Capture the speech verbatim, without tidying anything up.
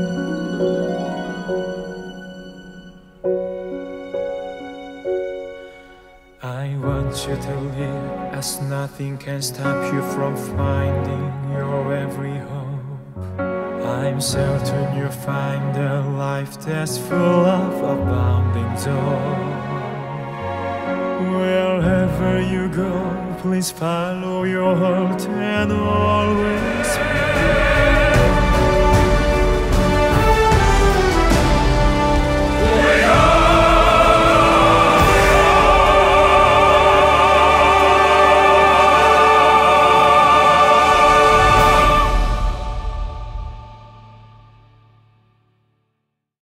I want you to live, as nothing can stop you from finding your every hope. I'm certain you'll find a life that's full of abounding joy. Wherever you go, please follow your heart and always be.